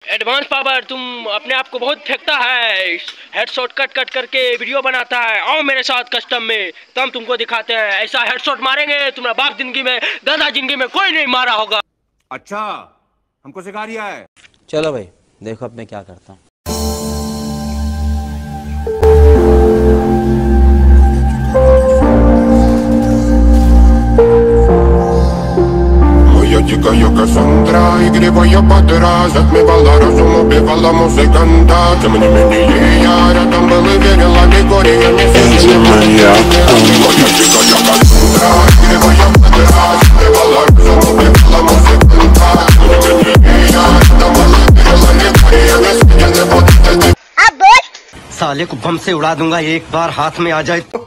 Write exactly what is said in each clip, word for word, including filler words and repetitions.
Advance power, तुम अपने आप को बहुत फेंकता है, हेडशॉट कट कट करके वीडियो बनाता है। आओ मेरे साथ कस्टम में, तब तुमको दिखाते हैं। ऐसा हेडशॉट मारेंगे तुम्हारा बाप जिंदगी में, दादा जिंदगी में कोई नहीं मारा होगा। अच्छा, हमको सिखा रिया है। चलो भाई देखो अब मैं क्या करता हूँ। Chica, yo Cassandra, игриво я подраз, отмевала разум, убивала музыканта. Тем не менее я рядом был и верила, Григория не сидела. Моя chica, я Cassandra, игриво я подраз, отмевала разум, убивала музыканта. Тем не менее я рядом был и верила, Григория не сидела. अब बोल। साले को बम से उड़ा दूंगा एक बार हाथ में आ जाए तो।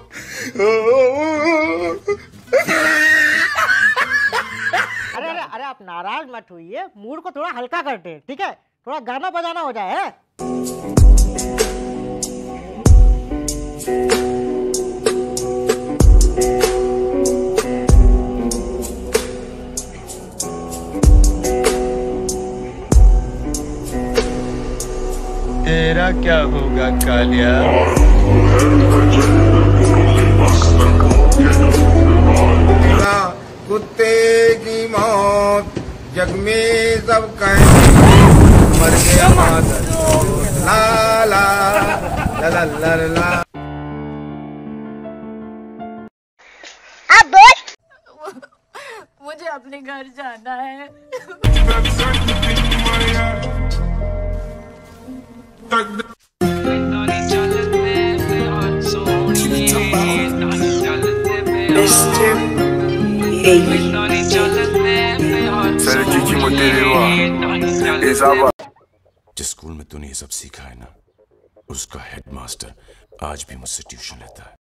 अरे अरे अरे आप नाराज मत होइए, मूड को थोड़ा हल्का करते हैं, ठीक है? थोड़ा गाना बजाना हो जाए है? तेरा क्या होगा कालिया? कुत्ते की मौत जग में सब कहें, मर गया मादर ला ला ला ला ला ला। अब बोल। मुझे अपने घर जाना है। जिस स्कूल में तूने ये सब सीखा है ना, उसका हेडमास्टर आज भी मुझसे ट्यूशन लेता है।